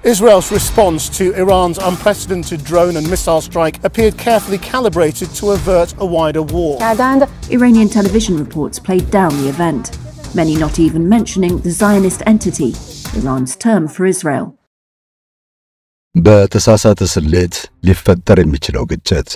Israel's response to Iran's unprecedented drone and missile strike appeared carefully calibrated to avert a wider war. Iranian television reports played down the event, many not even mentioning the Zionist entity, Iran's term for Israel. በተሳሳተ ስሌት ሊፈጠር የሚችለው ግጭት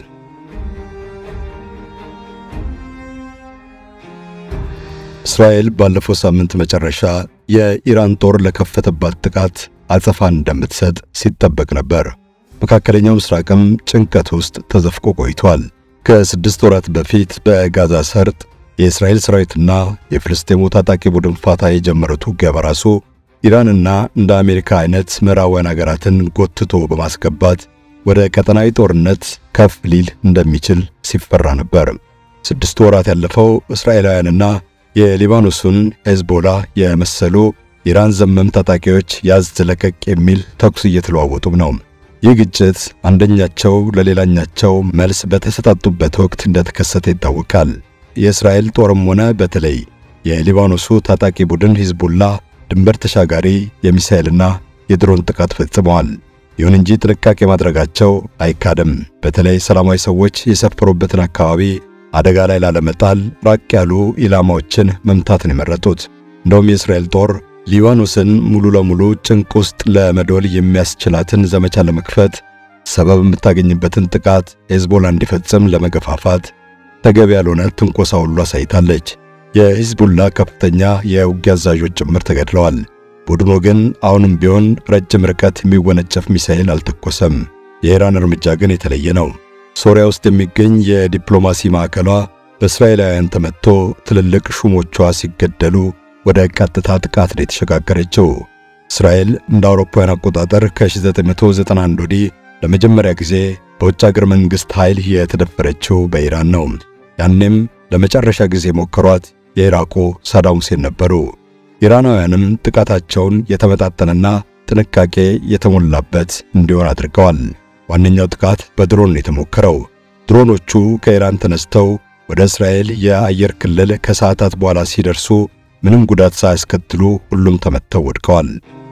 እስራኤል ባለፈው ሳምንት መጨረሻ የኢራን ጦር ለከፈተባት ጥቃት አጸፋ እንደምትሰጥ ሲጠበቅ ነበር። መካከለኛው ምስራቅም ጭንቀት ውስጥ ተዘፍቆ ቆይቷል። ከ6 ወራት በፊት በጋዛ ሰርጥ የእስራኤል ሰራዊትና የፍልስጤሙ ታጣቂ ቡድን ፋታ የጀመሩት ውጊያ በራሱ ኢራንና እንደ አሜሪካ አይነት ምዕራባውያን ሀገራትን ጎትቶ በማስገባት ወደ ቀጠናዊ ጦርነት ከፍ ሊል እንደሚችል ሲፈራ ነበር። 6 ወራት ያለፈው እስራኤላውያንና የሊባኖሱን ሄዝቦላ የመሰሉ ኢራን ዘመም ታጣቂዎች ያዝ ለቀቅ የሚል ተኩስ እየተለዋወጡ ነው። ይህ ግጭት አንደኛቸው ለሌላኛቸው መልስ በተሰጣጡበት ወቅት እንደተከሰተ ይታወቃል። የእስራኤል ጦርም ሆነ በተለይ የሊባኖሱ ታጣቂ ቡድን ሂዝቡላ ድንበር ተሻጋሪ የሚሳኤልና የድሮን ጥቃት ፈጽመዋል። ይሁን እንጂ ጥንቃቄ ማድረጋቸው አይካድም። በተለይ ሰላማዊ ሰዎች የሰፈሩበትን አካባቢ አደጋ ላይ ላለመጣል ራቅ ያሉ ኢላማዎችን መምታትን የመረጡት። እንደውም የእስራኤል ጦር ሊባኖስን ሙሉ ለሙሉ ጭንቅ ውስጥ ለመዶል የሚያስችላትን ዘመቻ ለመክፈት ሰበብ የምታገኝበትን ጥቃት ሄዝቦላ እንዲፈጽም ለመገፋፋት ተገቢ ያልሆነ ትንኮሳ ሁሉ አሳይታለች። የሂዝቡላ ከፍተኛ የውጊያ አዛዦች ጭምር ተገድለዋል። ቡድኑ ግን አሁንም ቢሆን ረጅም ርቀት የሚወነጨፍ ሚሳኤል አልተኮሰም። የኢራን እርምጃ ግን የተለየ ነው። ሶሪያ ውስጥ የሚገኝ የዲፕሎማሲ ማዕከሏ በእስራኤላውያን ተመትቶ ትልልቅ ሹሞቿ ሲገደሉ ወደ ቀጥታ ጥቃት ላይ ተሸጋገረችው። እስራኤል እንደ አውሮፓውያን አቆጣጠር ከ1991 ወዲህ ለመጀመሪያ ጊዜ በውጭ ሀገር መንግስት ኃይል የተደፈረችው በኢራን ነው። ያኔም ለመጨረሻ ጊዜ ሞከሯት የኢራቁ ሳዳም ሁሴን ነበሩ። ኢራናውያንም ጥቃታቸውን የተመጣጠነና ጥንቃቄ የተሞላበት እንዲሆን አድርገዋል። ዋነኛው ጥቃት በድሮን የተሞከረው። ድሮኖቹ ከኢራን ተነስተው ወደ እስራኤል የአየር ክልል ከሰዓታት በኋላ ሲደርሱ ምንም ጉዳት ሳያስከትሉ ሁሉም ተመተው ወድቀዋል።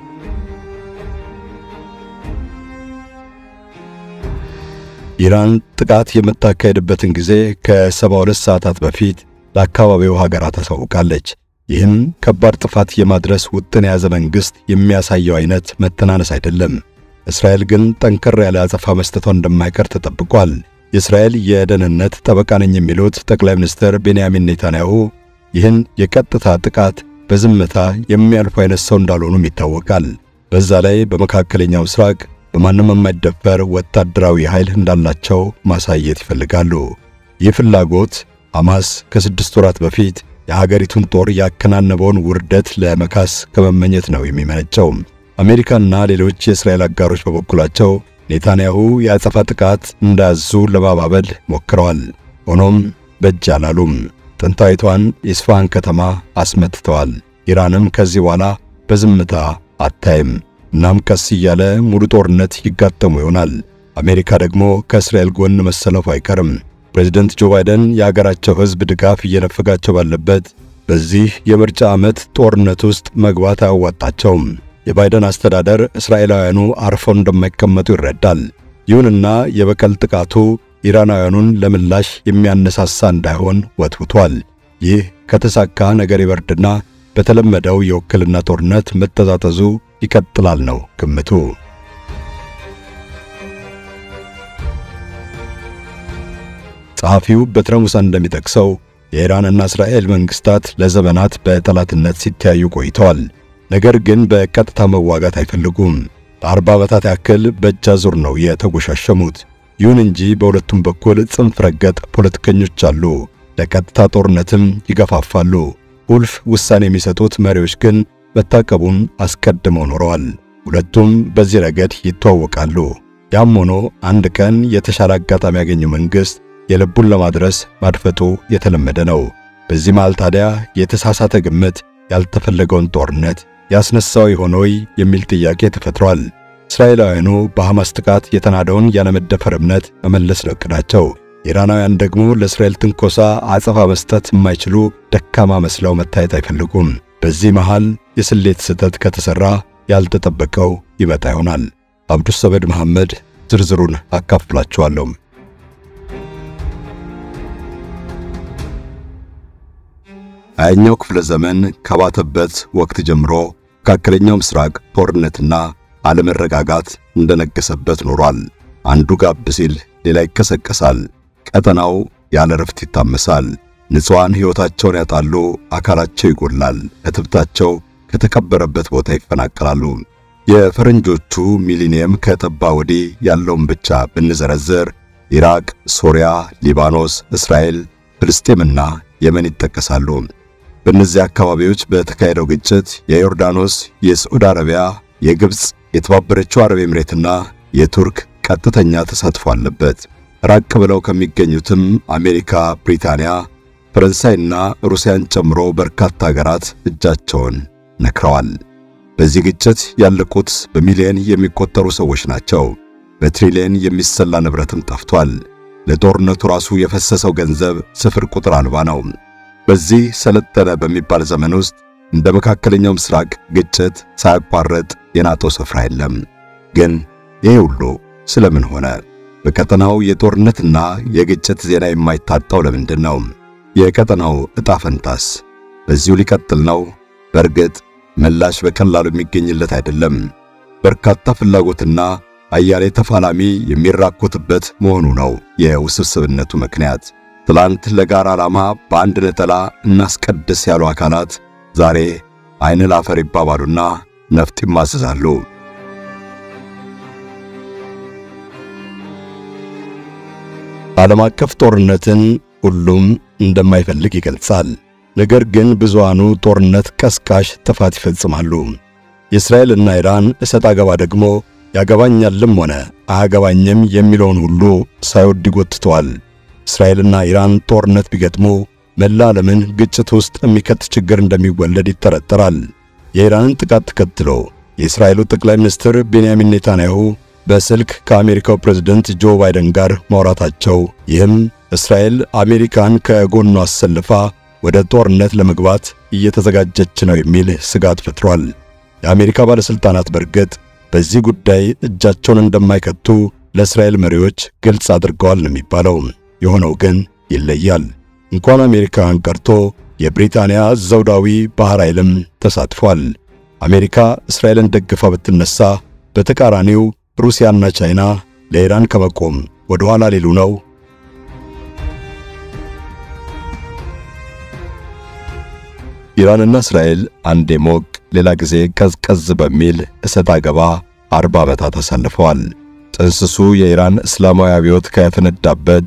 ኢራን ጥቃት የምታካሄድበትን ጊዜ ከ72 ሰዓታት በፊት ለአካባቢው ሀገራት አሳውቃለች። ይህም ከባድ ጥፋት የማድረስ ውጥን የያዘ መንግስት የሚያሳየው አይነት መተናነስ አይደለም። እስራኤል ግን ጠንከር ያለ አጸፋ መስጠቷ እንደማይቀር ተጠብቋል። የእስራኤል የደህንነት ጠበቃ ነኝ የሚሉት ጠቅላይ ሚኒስትር ቤንያሚን ኔታንያሁ ይህን የቀጥታ ጥቃት በዝምታ የሚያልፉ አይነት ሰው እንዳልሆኑም ይታወቃል። በዛ ላይ በመካከለኛው ምስራቅ በማንም የማይደፈር ወታደራዊ ኃይል እንዳላቸው ማሳየት ይፈልጋሉ። ይህ ፍላጎት ሐማስ ከ6 ወራት በፊት የሀገሪቱን ጦር ያከናነበውን ውርደት ለመካስ ከመመኘት ነው የሚመነጨው። አሜሪካና ሌሎች የእስራኤል አጋሮች በበኩላቸው ኔታንያሁ የአጸፋ ጥቃት እንዳያዙ ለማባበል ሞክረዋል። ሆኖም በእጅ አላሉም። ጥንታዊቷን የኢስፋሃን ከተማ አስመትተዋል። ኢራንም ከዚህ በኋላ በዝምታ አታይም። እናም ቀስ እያለ ሙሉ ጦርነት ይጋጠሙ ይሆናል። አሜሪካ ደግሞ ከእስራኤል ጎን መሰለፉ አይቀርም። ፕሬዝዳንት ጆ ባይደን የሀገራቸው ሕዝብ ድጋፍ እየነፈጋቸው ባለበት በዚህ የምርጫ ዓመት ጦርነት ውስጥ መግባት አያዋጣቸውም። የባይደን አስተዳደር እስራኤላውያኑ አርፈው እንደማይቀመጡ ይረዳል። ይሁንና የበቀል ጥቃቱ ኢራናውያኑን ለምላሽ የሚያነሳሳ እንዳይሆን ወትውቷል። ይህ ከተሳካ ነገር ይበርድና በተለመደው የውክልና ጦርነት መተዛዘዙ ይቀጥላል ነው ግምቱ። ጸሐፊው በትረሙሳ እንደሚጠቅሰው የኢራንና እስራኤል መንግስታት ለዘመናት በጠላትነት ሲተያዩ ቆይተዋል። ነገር ግን በቀጥታ መዋጋት አይፈልጉም። ለ40 ዓመታት ያክል በእጅ አዙር ነው የተጎሻሸሙት። ይሁን እንጂ በሁለቱም በኩል ጽንፍ ረገጥ ፖለቲከኞች አሉ። ለቀጥታ ጦርነትም ይገፋፋሉ። ቁልፍ ውሳኔ የሚሰጡት መሪዎች ግን መታቀቡን አስቀድመው ኖረዋል። ሁለቱም በዚህ ረገድ ይተዋወቃሉ። ያም ሆኖ አንድ ቀን የተሻለ አጋጣሚ ያገኘው መንግስት የልቡን ለማድረስ ማድፈጡ የተለመደ ነው። በዚህ መሃል ታዲያ የተሳሳተ ግምት ያልተፈለገውን ጦርነት ያስነሳው ይሆን ወይ የሚል ጥያቄ ተፈጥሯል። እስራኤላውያኑ በሐማስ ጥቃት የተናደውን ያለመደፈር እምነት መመለስ ነው እቅዳቸው። ኢራናውያን ደግሞ ለእስራኤል ትንኮሳ አጸፋ መስጠት የማይችሉ ደካማ መስለው መታየት አይፈልጉም። በዚህ መሃል የስሌት ስህተት ከተሰራ ያልተጠበቀው ይመጣ ይሆናል። አብዱስ ሰመድ መሐመድ ዝርዝሩን አካፍላችኋለሁ። ሃያኛው ክፍለ ዘመን ከባተበት ወቅት ጀምሮ መካከለኛው ምስራቅ ጦርነትና አለመረጋጋት እንደነገሰበት ኖሯል። አንዱ ጋብ ሲል ሌላ ይከሰከሳል። ቀጠናው ያለ ረፍት ይታመሳል። ንጹሃን ሕይወታቸውን ያጣሉ፣ አካላቸው ይጎላል፣ እትብታቸው ከተቀበረበት ቦታ ይፈናቀላሉ። የፈረንጆቹ ሚሊኒየም ከጠባ ወዲህ ያለውን ብቻ ብንዘረዝር ኢራቅ፣ ሶሪያ፣ ሊባኖስ፣ እስራኤል፣ ፍልስጤምና የመን ይጠቀሳሉ። በእነዚህ አካባቢዎች በተካሄደው ግጭት የዮርዳኖስ፣ የሳዑዲ አረቢያ፣ የግብጽ፣ የተባበረችው አረብ ኤምሬትና የቱርክ ቀጥተኛ ተሳትፎ አለበት። ራቅ ብለው ከሚገኙትም አሜሪካ፣ ብሪታንያ፣ ፈረንሳይና ሩሲያን ጨምሮ በርካታ ሀገራት እጃቸውን ነክረዋል። በዚህ ግጭት ያለቁት በሚሊዮን የሚቆጠሩ ሰዎች ናቸው። በትሪሊየን የሚሰላ ንብረትም ጠፍቷል። ለጦርነቱ ራሱ የፈሰሰው ገንዘብ ስፍር ቁጥር አልባ ነው። በዚህ ሰለጠነ በሚባል ዘመን ውስጥ እንደ መካከለኛው ምስራቅ ግጭት ሳያቋርጥ የናጠው ስፍራ የለም። ግን ይሄ ሁሉ ስለምን ሆነ? በቀጠናው የጦርነትና የግጭት ዜና የማይታጣው ለምንድን ነው? የቀጠናው ዕጣ ፈንታስ በዚሁ ሊቀጥል ነው? በእርግጥ ምላሽ በቀላሉ የሚገኝለት አይደለም። በርካታ ፍላጎትና አያሌ ተፋላሚ የሚራኮትበት መሆኑ ነው የውስብስብነቱ ምክንያት። ትላንት ለጋራ ዓላማ በአንድ ነጠላ እናስቀድስ ያሉ አካላት ዛሬ አይን ላፈር ይባባሉና ነፍጥ ይማዘዛሉ። ዓለም አቀፍ ጦርነትን ሁሉም እንደማይፈልግ ይገልጻል። ነገር ግን ብዙሃኑ ጦርነት ቀስቃሽ ጥፋት ይፈጽማሉ። የእስራኤልና ኢራን እሰጥ አገባ ደግሞ ያገባኛልም ሆነ አያገባኝም የሚለውን ሁሉ ሳይወድ ይጎትተዋል። እስራኤልና ኢራን ጦርነት ቢገጥሙ መላ ዓለምን ግጭት ውስጥ የሚከት ችግር እንደሚወለድ ይጠረጠራል። የኢራንን ጥቃት ተከትሎ የእስራኤሉ ጠቅላይ ሚኒስትር ቤንያሚን ኔታንያሁ በስልክ ከአሜሪካው ፕሬዝዳንት ጆ ባይደን ጋር ማውራታቸው ይህም እስራኤል አሜሪካን ከጎኗ አሰልፋ ወደ ጦርነት ለመግባት እየተዘጋጀች ነው የሚል ስጋት ፈጥሯል። የአሜሪካ ባለስልጣናት በርግጥ በዚህ ጉዳይ እጃቸውን እንደማይከቱ ለእስራኤል መሪዎች ግልጽ አድርገዋል ነው የሚባለው። የሆነው ግን ይለያል። እንኳን አሜሪካን ቀርቶ የብሪታንያ ዘውዳዊ ባህር ኃይልም ተሳትፏል። አሜሪካ እስራኤልን ደግፋ ብትነሳ በተቃራኒው ሩሲያና ቻይና ለኢራን ከመቆም ወደ ኋላ ሊሉ ነው። ኢራንና እስራኤል አንዴ ሞቅ ሌላ ጊዜ ቀዝቀዝ በሚል እሰጥ አገባ 40 ዓመታት አሳልፈዋል። ጥንስሱ የኢራን እስላማዊ አብዮት ከፈነዳበት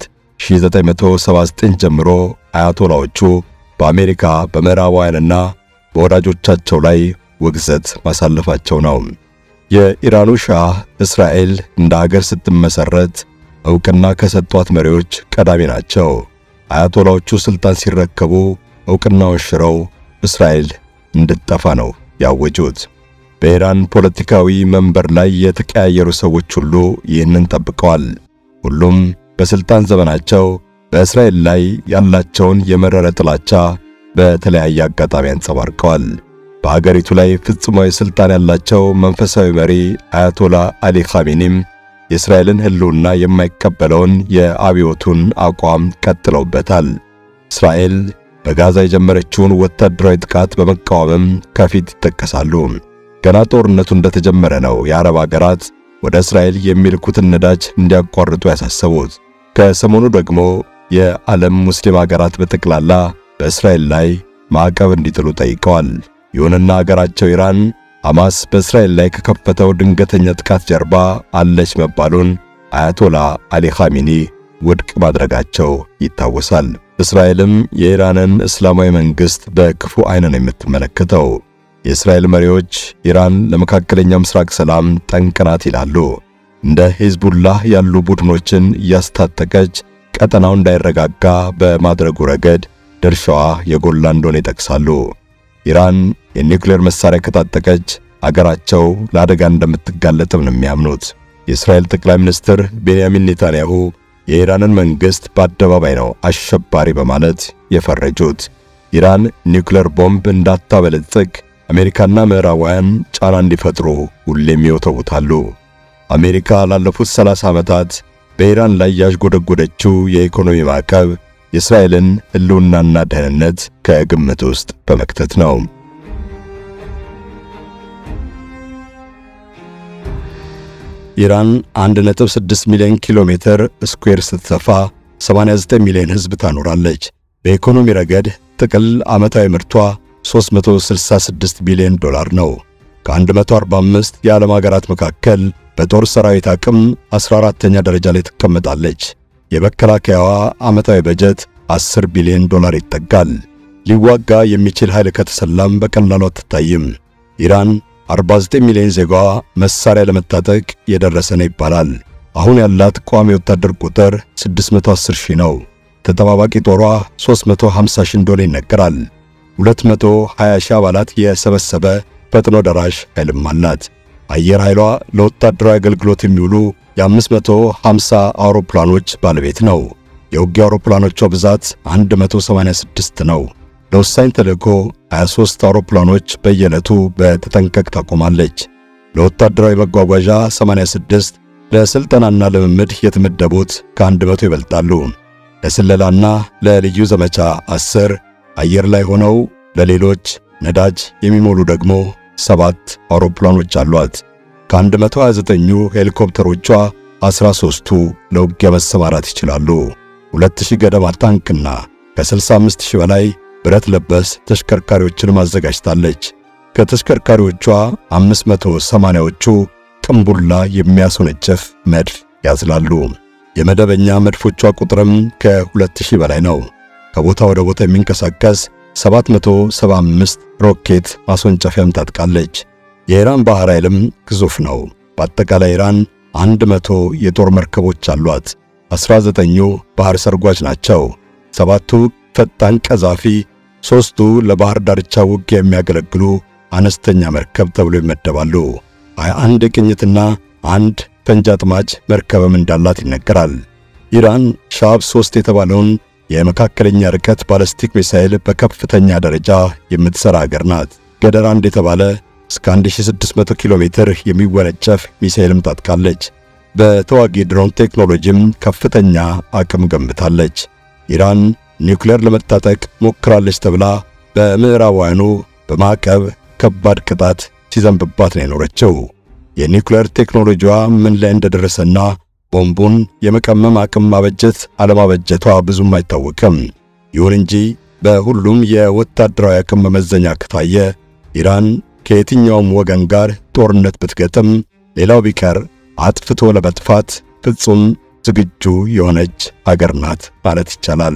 1979 ጀምሮ አያቶላዎቹ በአሜሪካ በምዕራባውያንና በወዳጆቻቸው ላይ ውግዘት ማሳለፋቸው ነው። የኢራኑ ሻህ እስራኤል እንደ ሀገር ስትመሰረት ዕውቅና ከሰጧት መሪዎች ቀዳሚ ናቸው። አያቶላዎቹ ስልጣን ሲረከቡ ዕውቅናውን ሽረው እስራኤል እንድትጠፋ ነው ያወጁት። በኢራን ፖለቲካዊ መንበር ላይ የተቀያየሩ ሰዎች ሁሉ ይህንን ጠብቀዋል። ሁሉም በስልጣን ዘመናቸው በእስራኤል ላይ ያላቸውን የመረረ ጥላቻ በተለያየ አጋጣሚ አንጸባርቀዋል። በሀገሪቱ ላይ ፍጹማዊ ስልጣን ያላቸው መንፈሳዊ መሪ አያቶላ አሊ ኻሜኒም የእስራኤልን ሕልውና የማይቀበለውን የአብዮቱን አቋም ቀጥለውበታል። እስራኤል በጋዛ የጀመረችውን ወታደራዊ ጥቃት በመቃወም ከፊት ይጠቀሳሉ። ገና ጦርነቱ እንደተጀመረ ነው የአረብ ሀገራት ወደ እስራኤል የሚልኩትን ነዳጅ እንዲያቋርጡ ያሳሰቡት። ከሰሞኑ ደግሞ የዓለም ሙስሊም ሀገራት በጠቅላላ በእስራኤል ላይ ማዕቀብ እንዲጥሉ ጠይቀዋል። ይሁንና ሀገራቸው ኢራን ሐማስ በእስራኤል ላይ ከከፈተው ድንገተኛ ጥቃት ጀርባ አለች መባሉን አያቶላ አሊ ኻሜኒ ውድቅ ማድረጋቸው ይታወሳል። እስራኤልም የኢራንን እስላማዊ መንግስት በክፉ አይን ነው የምትመለከተው። የእስራኤል መሪዎች ኢራን ለመካከለኛው ምስራቅ ሰላም ጠንቅ ናት ይላሉ። እንደ ሂዝቡላህ ያሉ ቡድኖችን እያስታጠቀች ቀጠናው እንዳይረጋጋ በማድረጉ ረገድ ድርሻዋ የጎላ እንደሆነ ይጠቅሳሉ። ኢራን የኒውክሌር መሳሪያ ከታጠቀች አገራቸው ለአደጋ እንደምትጋለጥም ነው የሚያምኑት። የእስራኤል ጠቅላይ ሚኒስትር ቤንያሚን ኔታንያሁ የኢራንን መንግስት በአደባባይ ነው አሸባሪ በማለት የፈረጁት። ኢራን ኒውክሌር ቦምብ እንዳታበለጽግ አሜሪካና ምዕራባውያን ጫና እንዲፈጥሩ ሁሌም ይወተውታሉ። አሜሪካ ላለፉት 30 ዓመታት በኢራን ላይ ያዥጎደጎደችው የኢኮኖሚ ማዕቀብ የእስራኤልን ሕልውናና ደህንነት ከግምት ውስጥ በመክተት ነው። ኢራን 1.6 ሚሊዮን ኪሎ ሜትር ስኩዌር ስትሰፋ 89 ሚሊዮን ሕዝብ ታኖራለች። በኢኮኖሚ ረገድ ጥቅል ዓመታዊ ምርቷ $366 ቢሊዮን ነው። ከ145 የዓለም ሀገራት መካከል በጦር ሰራዊት አቅም 14ኛ ደረጃ ላይ ትቀመጣለች። የመከላከያዋ ዓመታዊ በጀት $10 ቢሊዮን ይጠጋል። ሊዋጋ የሚችል ኃይል ከተሰላም በቀላሉ አትታይም። ኢራን 49 ሚሊዮን ዜጋዋ መሳሪያ ለመታጠቅ የደረሰ ነው ይባላል። አሁን ያላት ቋሚ ወታደር ቁጥር 610 ሺህ ነው። ተጠባባቂ ጦሯ 350 ሺህ እንደሆነ ይነገራል። 220 ሺህ አባላት የሰበሰበ ፈጥኖ ደራሽ ኃይልም አላት። አየር ኃይሏ ለወታደራዊ አገልግሎት የሚውሉ የ550 አውሮፕላኖች ባለቤት ነው። የውጊያ አውሮፕላኖቿ ብዛት 186 ነው። ለወሳኝ ተልእኮ 23 አውሮፕላኖች በየዕለቱ በተጠንቀቅ ታቆማለች። ለወታደራዊ መጓጓዣ 86፣ ለስልጠናና ልምምድ የተመደቡት ከ100 ይበልጣሉ። ለስለላና ለልዩ ዘመቻ 10፣ አየር ላይ ሆነው ለሌሎች ነዳጅ የሚሞሉ ደግሞ 7 አውሮፕላኖች አሏት። ከ129ኙ ሄሊኮፕተሮቿ 13ቱ ለውጊያ መሰማራት ይችላሉ። 2000 ገደማ ታንክና ከ65000 በላይ ብረት ለበስ ተሽከርካሪዎችን ማዘጋጅታለች። ከተሽከርካሪዎቿ 580ዎቹ ቅንቡላ የሚያስወነጨፍ መድፍ ያዝላሉ። የመደበኛ መድፎቿ ቁጥርም ከ2000 በላይ ነው። ከቦታ ወደ ቦታ የሚንቀሳቀስ 775 ሮኬት ማስወንጨፊያም ታጥቃለች። የኢራን ባህር ኃይልም ግዙፍ ነው። በአጠቃላይ ኢራን 100 የጦር መርከቦች አሏት። 19ኙ ባህር ሰርጓጅ ናቸው። 7ቱ ፈጣን ቀዛፊ፣ 3ቱ ለባህር ዳርቻ ውጊያ የሚያገለግሉ አነስተኛ መርከብ ተብሎ ይመደባሉ። 21 ቅኝትና 1 ፈንጂ አጥማጅ መርከብም እንዳላት ይነገራል። ኢራን ሻብ 3 የተባለውን የመካከለኛ ርቀት ባላስቲክ ሚሳኤል በከፍተኛ ደረጃ የምትሰራ ሀገር ናት። ገደር 1 የተባለ እስከ 1600 ኪሎ ሜትር የሚወነጨፍ ሚሳኤልም ታጥቃለች። በተዋጊ ድሮን ቴክኖሎጂም ከፍተኛ አቅም ገንብታለች። ኢራን ኒውክሌር ለመታጠቅ ሞክራለች ተብላ በምዕራባውያኑ በማዕቀብ ከባድ ቅጣት ሲዘንብባት ነው የኖረችው። የኒውክሌር ቴክኖሎጂዋ ምን ላይ እንደደረሰና ቦምቡን የመቀመም አቅም ማበጀት አለማበጀቷ ብዙም አይታወቅም። ይሁን እንጂ በሁሉም የወታደራዊ አቅም መመዘኛ ከታየ ኢራን ከየትኛውም ወገን ጋር ጦርነት ብትገጥም ሌላው ቢቀር አጥፍቶ ለመጥፋት ፍጹም ዝግጁ የሆነች ሀገር ናት ማለት ይቻላል።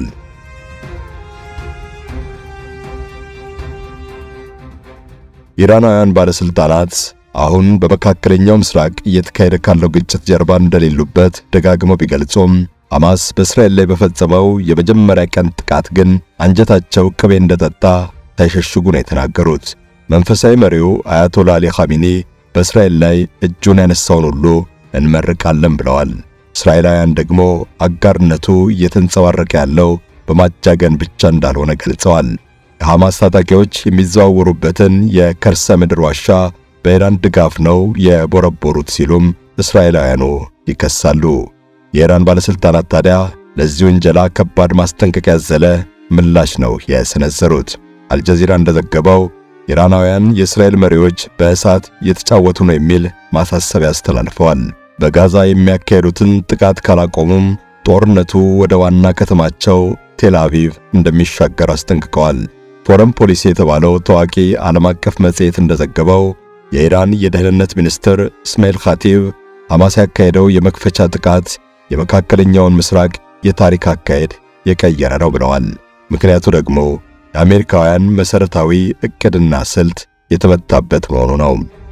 ኢራናውያን ባለስልጣናት አሁን በመካከለኛው ምስራቅ እየተካሄደ ካለው ግጭት ጀርባ እንደሌሉበት ደጋግመው ቢገልጹም ሐማስ በእስራኤል ላይ በፈጸመው የመጀመሪያ ቀን ጥቃት ግን አንጀታቸው ቅቤ እንደጠጣ ሳይሸሽጉ ነው የተናገሩት። መንፈሳዊ መሪው አያቶላ አሊ ኻሜኒ በእስራኤል ላይ እጁን ያነሳውን ሁሉ እንመርቃለን ብለዋል። እስራኤላውያን ደግሞ አጋርነቱ እየተንጸባረቀ ያለው በማጃገን ብቻ እንዳልሆነ ገልጸዋል። የሐማስ ታጣቂዎች የሚዘዋወሩበትን የከርሰ ምድር ዋሻ በኢራን ድጋፍ ነው የቦረቦሩት ሲሉም እስራኤላውያኑ ይከሳሉ። የኢራን ባለስልጣናት ታዲያ ለዚህ ወንጀላ ከባድ ማስጠንቀቂያ ያዘለ ምላሽ ነው የሰነዘሩት። አልጀዚራ እንደዘገበው ኢራናውያን የእስራኤል መሪዎች በእሳት እየተጫወቱ ነው የሚል ማሳሰቢያ አስተላልፈዋል። በጋዛ የሚያካሄዱትን ጥቃት ካላቆሙም ጦርነቱ ወደ ዋና ከተማቸው ቴል አቪቭ እንደሚሻገር አስጠንቅቀዋል። ፎረም ፖሊሲ የተባለው ታዋቂ ዓለም አቀፍ መጽሔት እንደዘገበው የኢራን የደህንነት ሚኒስትር እስማኤል ኻቲብ ሐማስ ያካሄደው የመክፈቻ ጥቃት የመካከለኛውን ምስራቅ የታሪክ አካሄድ የቀየረ ነው ብለዋል። ምክንያቱ ደግሞ የአሜሪካውያን መሰረታዊ እቅድና ስልት የተመታበት መሆኑ ነው።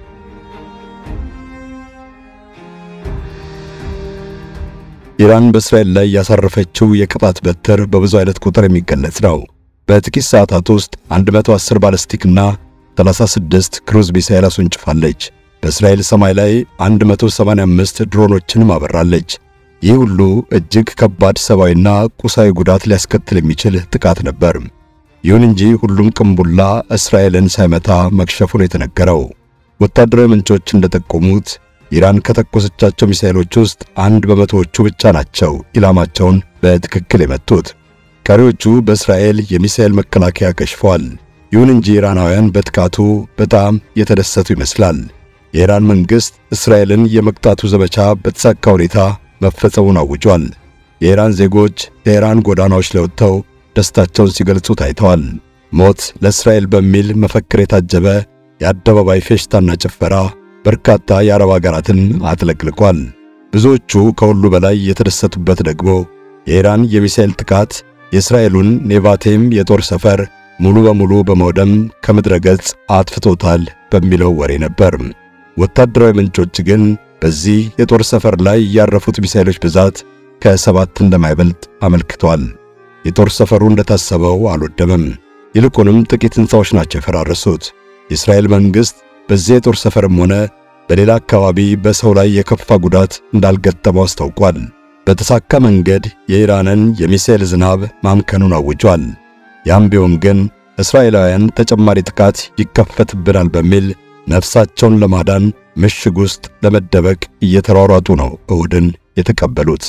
ኢራን በእስራኤል ላይ ያሳረፈችው የቅጣት በትር በብዙ አይነት ቁጥር የሚገለጽ ነው። በጥቂት ሰዓታት ውስጥ 110 ባላስቲክና 36 ክሩዝ ሚሳኤል አስወንጭፋለች። በእስራኤል ሰማይ ላይ 185 ድሮኖችን ማበራለች። ይህ ሁሉ እጅግ ከባድ ሰብአዊና ቁሳዊ ጉዳት ሊያስከትል የሚችል ጥቃት ነበር። ይሁን እንጂ ሁሉም ቅንቡላ እስራኤልን ሳይመታ መክሸፉን የተነገረው። ወታደራዊ ምንጮች እንደጠቆሙት ኢራን ከተኮሰቻቸው ሚሳኤሎች ውስጥ 1% ብቻ ናቸው ኢላማቸውን በትክክል የመቱት። ቀሪዎቹ በእስራኤል የሚሳኤል መከላከያ ከሽፈዋል። ይሁን እንጂ ኢራናውያን በጥቃቱ በጣም የተደሰቱ ይመስላል። የኢራን መንግስት እስራኤልን የመቅጣቱ ዘመቻ በተሳካ ሁኔታ መፈጸሙን አውጇል። የኢራን ዜጎች የኢራን ጎዳናዎች ላይ ወጥተው ደስታቸውን ሲገልጹ ታይተዋል። ሞት ለእስራኤል በሚል መፈክር የታጀበ የአደባባይ ፌሽታና ጭፈራ በርካታ የአረብ ሀገራትን አጥለቅልቋል። ብዙዎቹ ከሁሉ በላይ የተደሰቱበት ደግሞ የኢራን የሚሳኤል ጥቃት የእስራኤሉን ኔቫቴም የጦር ሰፈር ሙሉ በሙሉ በመውደም ከምድረ ገጽ አጥፍቶታል በሚለው ወሬ ነበር። ወታደራዊ ምንጮች ግን በዚህ የጦር ሰፈር ላይ ያረፉት ሚሳኤሎች ብዛት ከ7 እንደማይበልጥ አመልክተዋል። የጦር ሰፈሩ እንደታሰበው አልወደመም። ይልቁንም ጥቂት ሕንፃዎች ናቸው የፈራረሱት። የእስራኤል መንግስት በዚህ የጦር ሰፈርም ሆነ በሌላ አካባቢ በሰው ላይ የከፋ ጉዳት እንዳልገጠመው አስታውቋል። በተሳካ መንገድ የኢራንን የሚሳኤል ዝናብ ማምከኑን አውጇል። ያም ቢሆን ግን እስራኤላውያን ተጨማሪ ጥቃት ይከፈትብናል በሚል ነፍሳቸውን ለማዳን ምሽግ ውስጥ ለመደበቅ እየተሯሯጡ ነው እሁድን የተቀበሉት።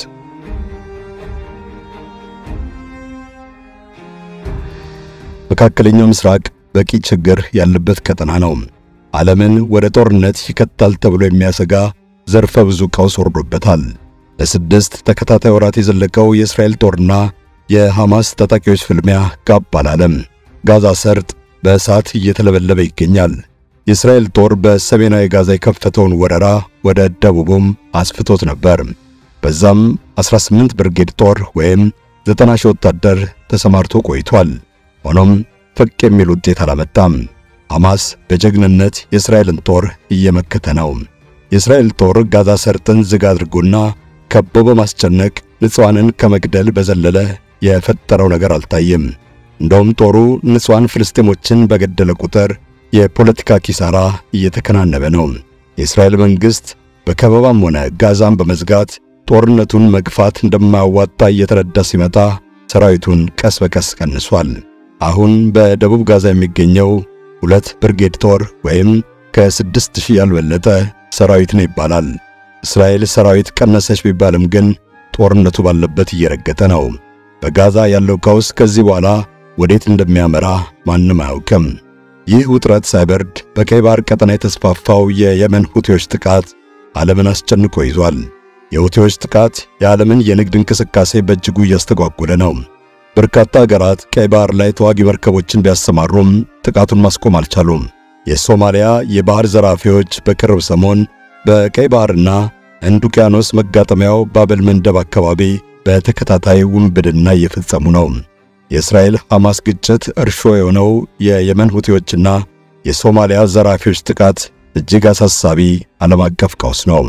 መካከለኛው ምስራቅ በቂ ችግር ያለበት ቀጠና ነው። ዓለምን ወደ ጦርነት ይከታል ተብሎ የሚያሰጋ ዘርፈ ብዙ ቀውስ ወርዶበታል። ለ6 ተከታታይ ወራት የዘለቀው የእስራኤል ጦርና የሐማስ ታጣቂዎች ፍልሚያ ጋብ አላለም። ጋዛ ሰርጥ በእሳት እየተለበለበ ይገኛል። የእስራኤል ጦር በሰሜናዊ ጋዛ የከፈተውን ወረራ ወደ ደቡቡም አስፍቶት ነበር። በዛም 18 ብርጌድ ጦር ወይም 90 ሺህ ወታደር ተሰማርቶ ቆይቷል። ሆኖም ፍቅ የሚል ውጤት አላመጣም። ሐማስ በጀግንነት የእስራኤልን ጦር እየመከተ ነው። የእስራኤል ጦር ጋዛ ሰርጥን ዝግ አድርጎና ከቦ በማስጨነቅ ንጹሃንን ከመግደል በዘለለ የፈጠረው ነገር አልታየም። እንደውም ጦሩ ንጹሃን ፍልስጤሞችን በገደለ ቁጥር የፖለቲካ ኪሳራ እየተከናነበ ነው። የእስራኤል መንግስት በከበባም ሆነ ጋዛን በመዝጋት ጦርነቱን መግፋት እንደማያዋጣ እየተረዳ ሲመጣ ሰራዊቱን ቀስ በቀስ ቀንሷል። አሁን በደቡብ ጋዛ የሚገኘው 2 ብርጌድ ጦር ወይም ከ6000 ያልበለጠ ሰራዊት ነው ይባላል። እስራኤል ሰራዊት ቀነሰች ቢባልም ግን ጦርነቱ ባለበት እየረገጠ ነው። በጋዛ ያለው ቀውስ ከዚህ በኋላ ወዴት እንደሚያመራ ማንም አያውቅም። ይህ ውጥረት ሳይበርድ በቀይ ባህር ቀጠና የተስፋፋው የየመን ሁቲዎች ጥቃት ዓለምን አስጨንቆ ይዟል። የሁቲዎች ጥቃት የዓለምን የንግድ እንቅስቃሴ በእጅጉ እያስተጓጎለ ነው። በርካታ ሀገራት ቀይ ባህር ላይ ተዋጊ መርከቦችን ቢያሰማሩም ጥቃቱን ማስቆም አልቻሉም። የሶማሊያ የባህር ዘራፊዎች በቅርብ ሰሞን በቀይ ባህርና ህንድ ውቅያኖስ መጋጠሚያው ባበል መንደብ አካባቢ በተከታታይ ውንብድና እየፈጸሙ ነው። የእስራኤል ሐማስ ግጭት እርሾ የሆነው የየመን ሁቲዎችና የሶማሊያ ዘራፊዎች ጥቃት እጅግ አሳሳቢ ዓለም አቀፍ ቀውስ ነው።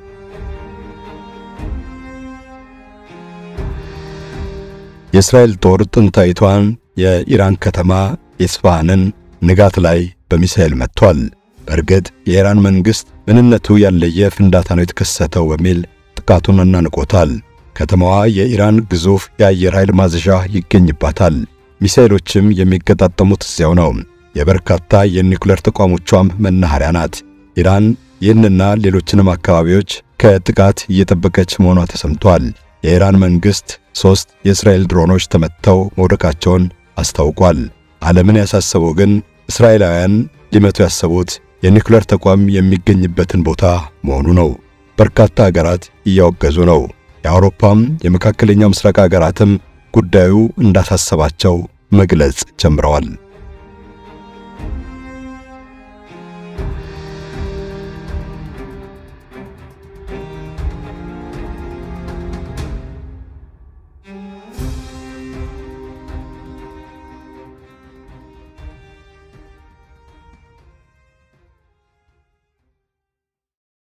የእስራኤል ጦር ጥንታዊቷን የኢራን ከተማ ኢስፋሃንን ንጋት ላይ በሚሳኤል መጥቷል። በእርግጥ የኢራን መንግስት ምንነቱ ያለየ ፍንዳታ ነው የተከሰተው በሚል ጥቃቱን አናንቆታል። ከተማዋ የኢራን ግዙፍ የአየር ኃይል ማዘዣ ይገኝባታል። ሚሳኤሎችም የሚገጣጠሙት እዚያው ነው። የበርካታ የኒውክሌር ተቋሞቿም መናኸሪያ ናት። ኢራን ይህንና ሌሎችንም አካባቢዎች ከጥቃት እየጠበቀች መሆኗ ተሰምቷል። የኢራን መንግስት 3 የእስራኤል ድሮኖች ተመተው መውደቃቸውን አስታውቋል። ዓለምን ያሳሰበው ግን እስራኤላውያን ሊመቱ ያሰቡት የኒውክሌር ተቋም የሚገኝበትን ቦታ መሆኑ ነው። በርካታ ሀገራት እያወገዙ ነው። የአውሮፓም የመካከለኛው ምስራቅ ሀገራትም ጉዳዩ እንዳሳሰባቸው መግለጽ ጀምረዋል።